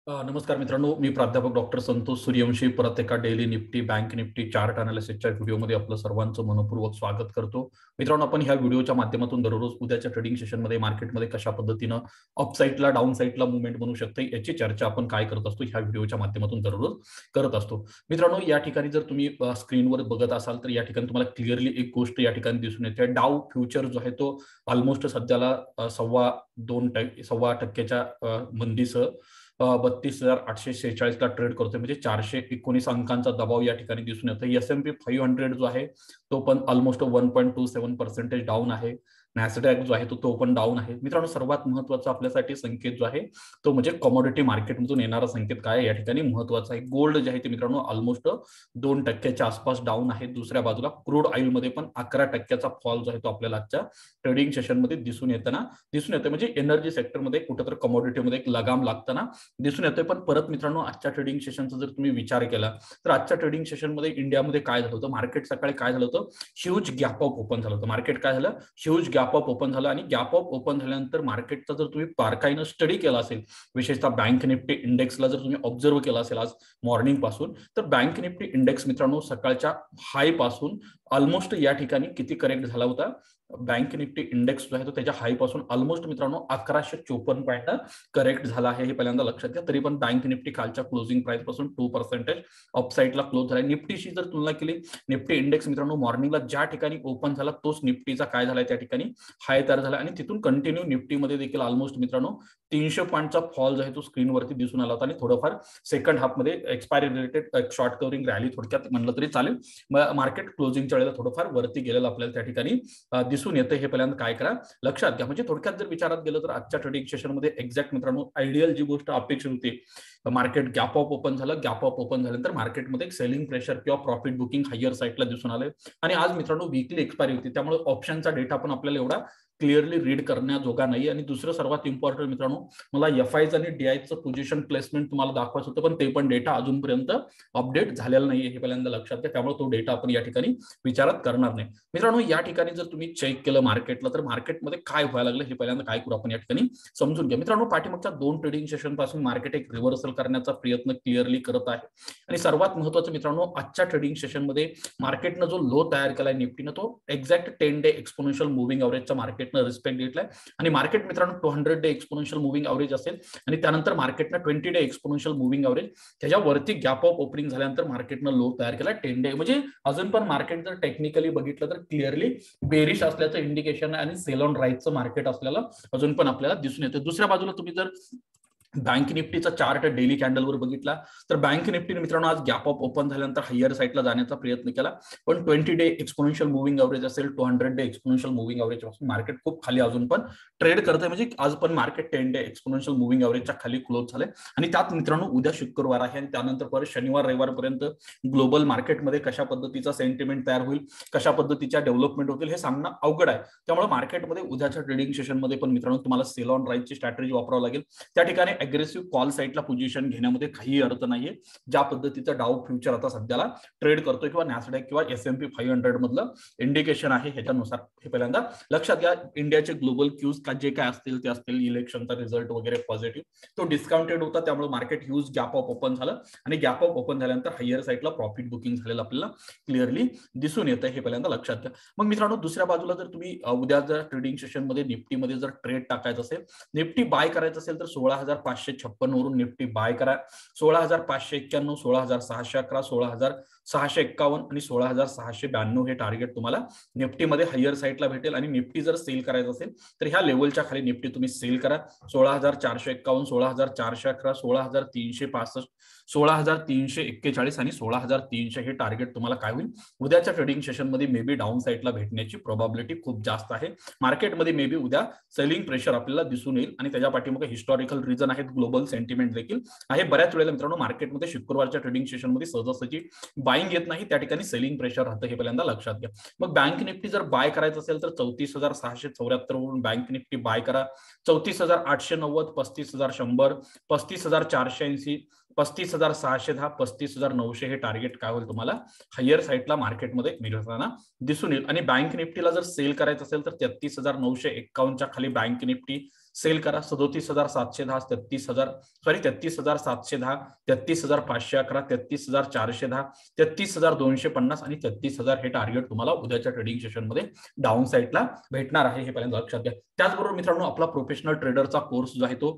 नमस्कार मित्रांनो, मी प्राध्यापक डॉक्टर संतोष सूर्यवंशी परत एका daily Nifty bank Nifty chart अनालिसिसच्या व्हिडिओमध्ये आपलं सर्वांचं मनपूर्वक स्वागत करतो. मित्रांनो, आपण ह्या व्हिडिओच्या माध्यमातून दररोज उद्याच्या ट्रेडिंग सेशनमध्ये मार्केटमध्ये कशा पद्धतीनं अप साईडला डाऊन साईडला मुवमेंट बनू शकते याची चर्चा आपण काय करत असतो ह्या व्हिडिओच्या माध्यमातून दररोज करत असतो. मित्रांनो, या ठिकाणी जर तुम्ही स्क्रीनवर बघत असाल तर या ठिकाणी तुम्हाला क्लिअरली एक गोष्ट या ठिकाणी दिसून येते. डाव फ्युचर जो आहे तो ऑलमोस्ट सध्याला 2.25% मंदीसह 32,846 ला ट्रेड करतोय, म्हणजे 419 अंकांचा दबाव या ठिकाणी दिसून येतो. S&P 500 जो आहे तो पण ऑलमोस्ट 1.27% डाऊन आहे. नॅसडॅक जो आहे तो पण डाऊन आहे. मित्रांनो, सर्वात महत्वाचा आपल्यासाठी संकेत जो आहे तो म्हणजे कमोडिटी मार्केटमधून येणारा संकेत काय या ठिकाणी महत्वाचा आहे. गोल्ड जे आहे ते मित्रांनो ऑलमोस्ट 2% आसपास डाऊन आहे. दुसऱ्या बाजूला क्रूड ऑइल मध्ये पण 11% फॉल जो आहे तो आपल्याला आजच्या ट्रेडिंग सेशन मध्ये दिसून येतं, म्हणजे एनर्जी सेक्टरमध्ये कुठेतरी कमोडिटीमध्ये एक लगाम लागताना दिसून येतोय. पण परत मित्रांनो, आजच्या ट्रेडिंग सेशनचा जर तुम्ही विचार केला तर आजच्या ट्रेडिंग सेशनमध्ये इंडियामध्ये काय झालं होतं, मार्केट सकाळी काय झालं होतं, ह्यूज गॅप अप ओपन झालं होतं. मार्केट काय झालं, ह्यूज गॅप अप ओपन झालं. आणि गॅप अप ओपन झाल्यानंतर मार्केटचा जर तुम्ही बारकाईनं स्टडी केला असेल, विशेषतः बँक निफ्टी इंडेक्सला जर तुम्ही ऑब्झर्व्ह केला असेल आज मॉर्निंग पासून, तर बँक निफ्टी इंडेक्स मित्रांनो सकाळच्या हाय पासून ऑलमोस्ट या ठिकाणी किती करेक्ट झाला होता, बँक निफ्टी इंडेक्स जो आहे तो त्याच्या हाय पासून ऑलमोस्ट मित्रांनो 1154 पॉईंट करेक्ट झाला आहे. हे पहिल्यांदा लक्षात घ्या. तरी पण बँक निफ्टी कालच्या क्लोजिंग प्राइस पासून 2% अपसाईडला क्लोज झाला. निफ्टीशी जर तुलना केली, निफ्टी इंडेक्स मित्रांनो मॉर्निंगला ज्या ठिकाणी ओपन झाला तोच निफ्टीचा काय झालाय त्या ठिकाणी हाय तयार झाला. आणि तिथून कंटिन्यू निफ्टीमध्ये देखील ऑलमोस्ट मित्रांनो 300 पॉईंटचा फॉल जो आहे तो स्क्रीनवरती दिसून आला होता. आणि थोडंफार सेकंड हाफमध्ये expiry related short covering rally थोडक्यात म्हणलं तरी चालेल. मार्केट क्लोजिंगच्या वेळेला थोडंफार वरती गेलेलं आपल्याला त्या ठिकाणी दिसून येते. हे पहिल्यांदा काय करा लक्षात घ्या. म्हणजे थोडक्यात जर विचारात गेलं तर आजच्या ट्रेडिंग सेशनमध्ये एक्झॅक्ट मित्रांनो आयडियल जी गोष्ट अपेक्षित होती, मार्केट गॅप अप ओपन झालं. गॅप अप ओपन झाल्यानंतर मार्केटमध्ये एक सेलिंग प्रेशर किंवा प्रॉफिट बुकिंग हायर साईडला दिसून आले. आणि आज मित्रांनो वीकली एक्सपायरी होती, त्यामुळे ऑप्शनचा डेटा पण आपल्याला एवढा क्लिअरली रीड करण्याजोगा नाही. आणि दुसरं सर्वात इम्पॉर्टंट मित्रांनो, मला एफआयचं आणि डीआयचं पोझिशन प्लेसमेंट तुम्हाला दाखवायचं होतं, पण ते पण डेटा अजूनपर्यंत अपडेट झालेला नाहीये. हे पहिल्यांदा लक्षात घ्या. त्यामुळे तो डेटा आपण या ठिकाणी विचारात करणार नाही. मित्रांनो, या ठिकाणी जर तुम्ही चेक केलं मार्केटला तर मार्केटमध्ये काय व्हायला लागलं हे पहिल्यांदा काय करू आपण या ठिकाणी समजून घ्या. मित्रांनो, पाठीमागच्या 2 ट्रेडिंग सेशन पासून मार्केट एक रिव्हर्सल करण्याचा प्रयत्न क्लिअरली करत आहे. आणि सर्वात महत्वाचं मित्रांनो, आजच्या ट्रेडिंग सेशनमध्ये मार्केटनं जो लो तयार केलाय निफ्टीनं तो एक्झॅक्ट 10 डे एक्सपोनेन्शियल मुव्हिंग एव्हरेजचा मार्केटनं रिस्पेक्ट घेतलाय. आणि मार्केट मित्रांनो 200 डे एक्सपोनेन्शियल मुव्हिंग एव्हरेज असेल आणि त्यानंतर मार्केटनं 20 डे एक्सपोनेन्शियल मुव्हिंग एव्हरेज त्याच्यावरती गॅप ऑफ ओपनिंग झाल्यानंतर मार्केटनं लो तयार केला 10 डे. म्हणजे अजून पण मार्केट जर टेक्निकली बघितलं तर क्लिअरली बेरिश असल्याचं इंडिकेशन आहे आणि सेल ऑन राईजचं मार्केट असल्याला अजून पण आपल्याला दिसून येतं. दुसऱ्या बाजूला तुम्ही जर बँक निफ्टीचा चार्ट डेली कॅन्डलवर बघितला तर बँक निफ्टीने मित्रांनो आज गॅप अप ओपन झाल्यानंतर हायर साईडला जाण्याचा प्रयत्न केला, पण 20 डे एक्सपोनेन्शियल मुव्हिंग एव्हरेज असेल, 200 डे एक्सपोनेन्शियल मुव्हिंग एव्हरेज पासून मार्केट खूप खाली अजून पण ट्रेड करत आहे. म्हणजे आज पण मार्केट 10 डे एक्सपोनेन्शियल मुव्हिंग एव्हरेजच्या खाली क्लोज झाले. आणि त्यात मित्रांनो उद्या शुक्रवार आहे आणि त्यानंतर परत शनिवार रविवारपर्यंत ग्लोबल मार्केटमध्ये कशा पद्धतीचा सेंटिमेंट तयार होईल, कशा पद्धतीच्या डेव्हलपमेंट होतील हे सांगणं अवघड आहे. त्यामुळे मार्केटमध्ये उद्याच्या ट्रेडिंग सेशनमध्ये पण मित्रांनो तुम्हाला सेल ऑन राईजची स्ट्रॅटेजी वापरावी लागेल. त्या ठिकाणी अग्रेसिव्ह कॉल साईडला पोझिशन घेण्यामध्ये काही अर्थ नाहीये. ज्या पद्धतीचा डाव फ्युचर आता सध्याला ट्रेड करतोय किंवा नॅसडॅक किंवा S&P 500 मधलं इंडिकेशन आहे ह्याच्यानुसार हे पहिल्यांदा लक्षात घ्या. इंडियाचे ग्लोबल क्यूज जे काय असतील ते असतील, इलेक्शनचा रिझल्ट वगैरे पॉझिटिव्ह तो डिस्काउंटेड होता, त्यामुळे market huge gap off open झालं आणि गॅप ऑफ ओपन झाल्यानंतर हायर साईडला प्रॉफिट बुकिंग झालेलं आपल्याला क्लिअरली दिसून येतं. हे पहिल्यांदा लक्षात घ्या. मग मित्रांनो, दुसऱ्या बाजूला जर तुम्ही उद्या जर ट्रेडिंग सेशनमध्ये निफ्टीमध्ये जर ट्रेड टाकायचं असेल, निफ्टी बाय करायचं असेल तर 16,556 वरून निफ्टी बाय करा. 16,591, 16,611, 16,651 आणि 16,692 हे टार्गेट तुम्हाला निफ्टीमध्ये हायर साईडला भेटेल. आणि निफ्टी जर सेल करायचं असेल तर ह्या लेवलच्या खाली निफ्टी तुम्ही सेल करा. 16,451, 16,411, 16,365, 16,341 आणि 16,300 हे टार्गेट तुम्हाला काय होईल उद्याच्या ट्रेडिंग सेशनमध्ये मे बी डाऊन साईडला भेटण्याची प्रोबॅबिलिटी खूप जास्त आहे. मार्केटमध्ये मे बी उद्या सेलिंग प्रेशर आपल्याला दिसून येईल आणि त्याच्या पाठीमागे हिस्टॉरिकल रिझन आहेत, ग्लोबल सेंटिमेंट देखील आहे. बऱ्याच वेळेला मित्रांनो मार्केटमध्ये शुक्रवारच्या ट्रेडिंग सेशनमध्ये सहजासहजी बाईंग येत नाही, त्या ठिकाणी सेलिंग प्रेशर राहतं. हे पहिल्यांदा लक्षात घ्या. मग बँक निफ्टी जर बाय करायचं असेल तर 34,674 वरून बँक निफ्टी बाय करा. 34,890, 35,100, 35,480, 35,610, 35,900 हे टार्गेट काय होईल तुम्हाला हायर साईडला मार्केटमध्ये मिळताना दिसून येईल. आणि बँक निफ्टीला जर सेल करायचं असेल तर 33,951च्या खाली बँक निफ्टी सेल करा. 37,710, 33,710, 33,511, 33,410, 33,250 आणि 33,000 हे टार्गेट तुम्हाला उद्याच्या ट्रेडिंग सेशनमध्ये डाऊन साईडला भेटणार आहे, हे पहिल्यांदा लक्षात घ्या. त्याचबरोबर मित्रांनो, आपला प्रोफेशनल ट्रेडरचा कोर्स जो आहे तो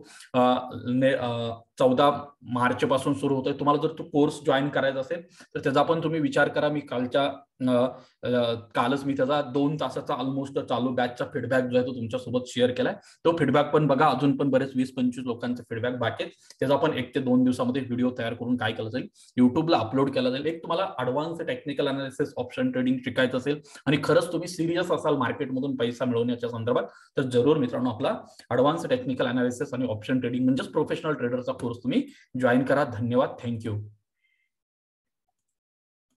14 मार्च पासून सुरू होतोय. तुम्हाला जर तो कोर्स जॉईन करायचा असेल तर त्याचा पण तुम्ही विचार करा. मी कालच मी त्याचा 2 तासाचा ऑलमोस्ट चालू बॅचचा फीडबॅक जो आहे तो तुमच्यासोबत शेअर केलाय. तो फीडबॅक पण बघा. अजून पण बरेच 20-25 लोकांचे फीडबॅक बाकी आहेत. त्याचा पण 1 ते 2 दिवसामध्ये व्हिडिओ तयार करून काय केलं जाईल, युट्यूबला अपलोड केला जाईल. एक तुम्हाला advance technical analysis option trading शिकायचं असेल आणि खरंच तुम्ही सिरियस असाल मार्केटमधून पैसा मिळवण्याच्या संदर्भात, तर जरूर मित्रांनो आपला ऍडव्हान्स टेक्निकल अनालिसिस आणि ऑप्शन ट्रेडिंग म्हणजेच प्रोफेशनल ट्रेडरचा कोर्स तुम्ही जॉईन करा. धन्यवाद. थँक्यू.